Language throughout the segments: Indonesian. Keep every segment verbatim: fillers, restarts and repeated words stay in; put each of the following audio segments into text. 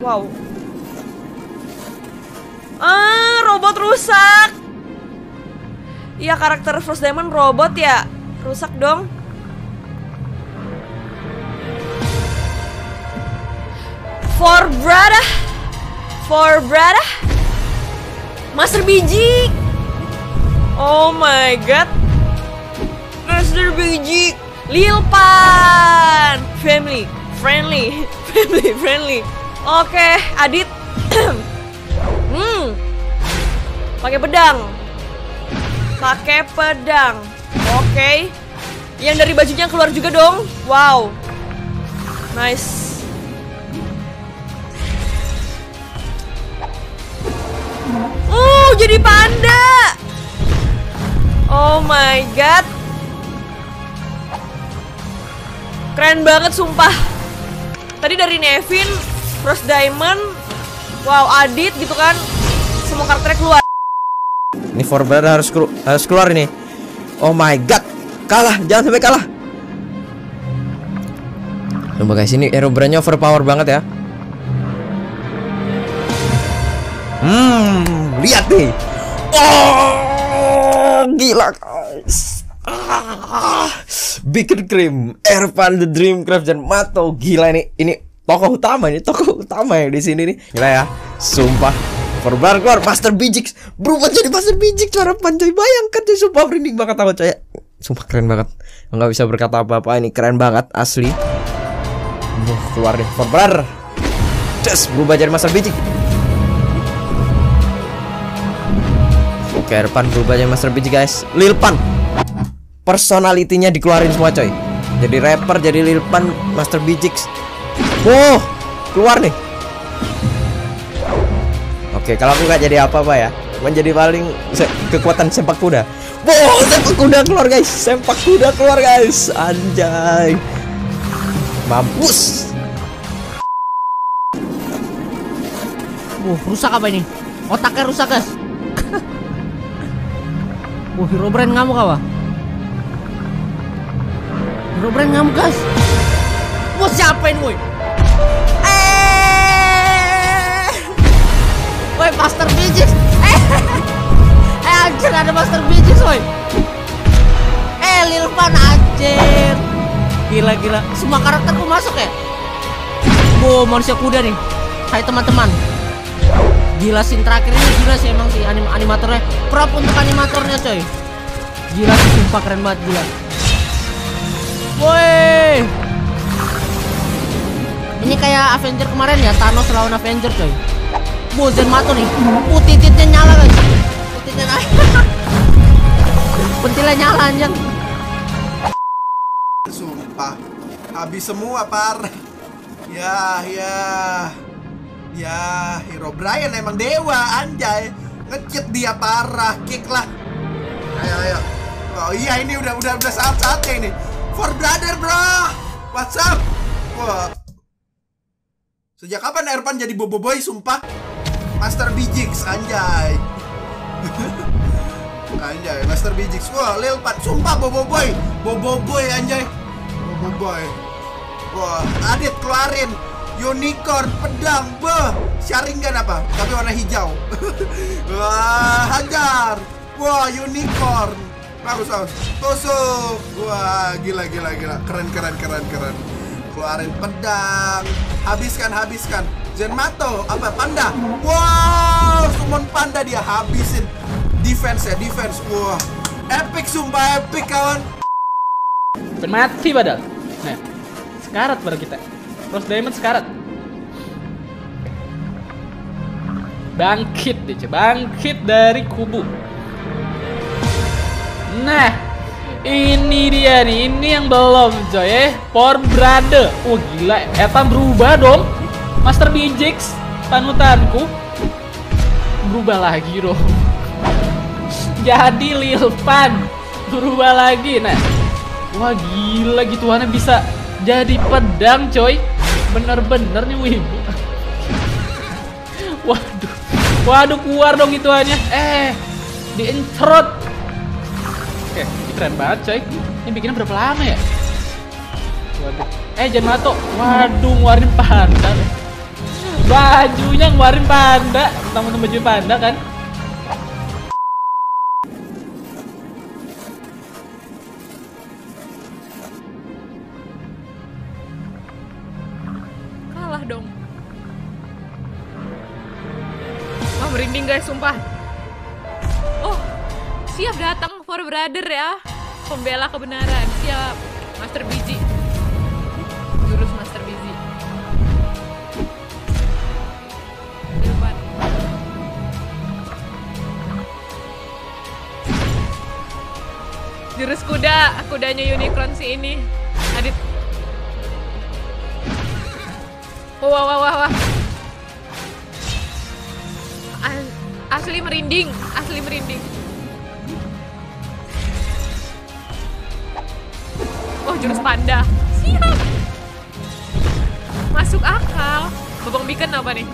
Wow. Ah, robot rusak. Iya, karakter Frost Diamond robot ya. Rusak dong. For brother. For brother. Master biji. Oh my god. Master biji. Lilpan. Family friendly. Family friendly. Oke, Adit. Hmm. Pakai pedang. Pakai pedang. Oke. Yang dari bajunya keluar juga dong. Wow. Nice. Uh, jadi panda. Oh my god. Keren banget sumpah. Tadi dari Nevin, Frost Diamond, wow, Adit gitu kan. Semua karakternya keluar. Ini For Brother harus kelu harus keluar ini. Oh my god. Kalah, jangan sampai kalah. Coba guys, ini Herobrine-nya overpower banget ya. Hmm, lihat nih. Oh, gila guys. Ah, Bikin Cream, Ervan the Dreamcraft dan Mato. Gila ini, ini tokoh utama ini, tokoh utama ya di sini nih. Gila ya, sumpah. For Brother keluar, Master Bijix berubah jadi Master Bijix. Cara pancoy, bayangkan cuy, sumpah merinding banget aku coy. Sumpah keren banget. Nggak bisa berkata apa-apa, ini keren banget asli. Buh, keluar deh For Brother. Just berubah jadi Master Bijix. Oke, Ervan berubah jadi Master Bijix guys. Lilpan, personalitinya dikeluarin semua coy. Jadi rapper, jadi Lilpan, Master Bijix. Wow, keluar nih. Oke, kalau aku nggak jadi apa-apa ya, menjadi paling se kekuatan sepak kuda. Wow, sepak kuda keluar guys, sepak kuda keluar guys. Anjay, mampus. Wah, rusak apa ini? Otaknya rusak guys. Wah, Herobrine ngamuk apa? Herobrine ngamuk guys. Wah, siapa ini woi? Eh, woi Master Bijix. Eh, eh anjir ada Master Bijix woi. Eh Lilpan anjir. Gila gila. Semua karakterku masuk ya. Wow, manusia kuda nih. Hai teman-teman. Gila scene terakhir ini gila sih emang sih anim animatornya. Prop untuk animatornya coy. Gila sih sumpah keren banget gila. Woi. Ini kayak Avenger kemarin ya, Thanos lawan Avenger coy. Wow, Zenmato nih. Uh, tititnya nyala guys. Tititnya nyala. Pentilnya nyala anjing. Sumpah. Habis semua par. Ya, ya. Ya, Herobrine emang dewa anjay. Ngecit dia parah, kick lah. Ayo, ayo. Oh iya, ini udah udah udah saat-saatnya ini. For Brother, bro. What's up? Wah. Sejak kapan Ervan jadi boboiboy sumpah? Master Bijix anjay. Anjay, Master Bijix. Wah, Lilpan sumpah boboiboy. Boboiboy anjay. Boboiboy. Wah, Adit keluarin unicorn pedang, beh, Sharingan apa? Tapi warna hijau. Wah, hajar. Wah, unicorn. Bagus, bagus. Tusuk. Wah, gila, gila, gila. Keren, keren, keren, keren. Keluarin pedang. Habiskan, habiskan. Zenmato, apa? Panda. Wow, summon panda dia habisin. Defense ya, defense. Wah, epic sumpah, epic kawan. Mati padahal. Nah, sekarat pada kita. Frost Diamond sekarat. Bangkit deh, bangkit dari kubu. Nah, ini dia nih, ini yang belum coy eh. For Brother. Oh gila, Etam berubah dong. Master Bijix, panutanku, berubah lagi dong. Jadi Lilpan berubah lagi. Nah, wah gila gituannya bisa jadi pedang coy. Bener-bener nih wibu. Waduh, waduh keluar dong gituannya. Eh, diencerot. Oke, ini keren banget coy. Ini bikinnya berapa lama ya? Waduh. Eh, Zenmato. Waduh, ngeluarin pandan. Bajunya ngeluarin panda, temen baju panda kan. Kalah dong. Wah, merinding guys, sumpah. Oh, siap datang for brother ya. Pembela kebenaran, siap. Master Biji. Jurus Master Biji. Depan. Jurus kuda, kudanya unicorn si ini. Adit. Wah, wah, wah, wah. As- Asli merinding, asli merinding. Oh, jurus panda. Siap. Masuk akal. Babang Beacon apa nih?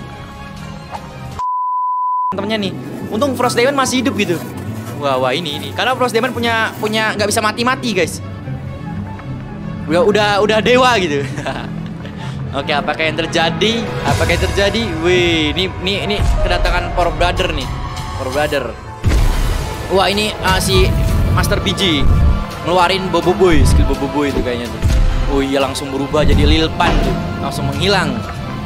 Temennya nih, untung Frost Demon masih hidup gitu. Wah, wah ini ini. Karena Frost Demon punya punya nggak bisa mati-mati guys. Udah udah udah dewa gitu. Oke, apakah yang terjadi? Apakah yang terjadi? Wih, ini ini ini kedatangan Power Brother nih. Power Brother. Wah, ini uh, si Master Biji ngeluarin Bobo Boy, skill Bobo Boy itu kayaknya tuh. Oh iya, langsung berubah jadi Lil Pan tuh. Langsung menghilang.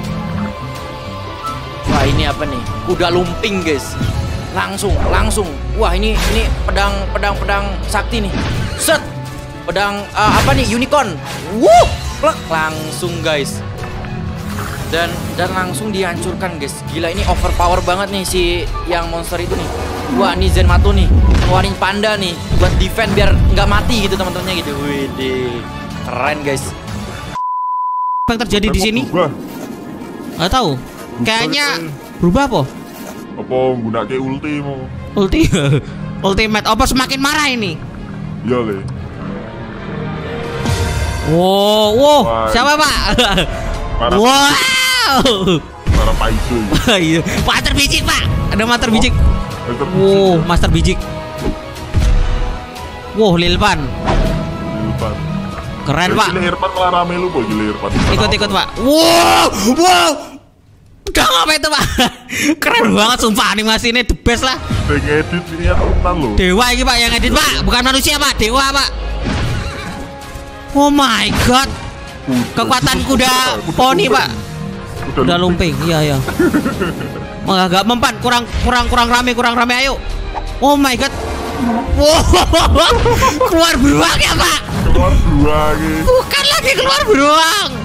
Wah, ini apa nih? Kuda lumping, guys. Langsung, langsung. Wah, ini ini pedang pedang pedang sakti nih. Set. Pedang uh, apa nih? Unicorn. Wuh, plek langsung, guys. Dan dan langsung dihancurkan, guys. Gila, ini overpower banget nih si yang monster itu nih. Wah, ini Zenmato nih, ngeluarin panda nih buat defend biar nggak mati gitu teman-temannya gitu. Wih, keren guys. Apa yang terjadi di sini? Nggak tahu. Kayaknya berubah apa? Apa nggunake ulti mau? Ulti, ultimate. Apa semakin marah ini? Iya le. Wow, wow. Wah, Siapa pak? Para Wow. para paisu. Iya. Master Bijik pak. Ada Master Bijik. Master Wow, Master Bijik. Wow, Lilpan. Lilpan. Keren pak. Gila Irfan malah rame lu boy, gila Irfan. Ikut-ikut pak. Wow, wow. Udah apa itu pak? Keren banget sumpah, animasi ini the best lah. Sing edit ini tenan lo. Dewa ini pak yang edit pak, bukan manusia pak, dewa pak. Oh my god. Kekuatan kuda poni pak. Kuda lumping, iya iya. Wah, agak mempan, kurang kurang kurang rame, kurang rame, ayo. Oh my god. Wow, keluar beruang ya pak. Keluar dua gitu. Bukan lagi keluar beruang.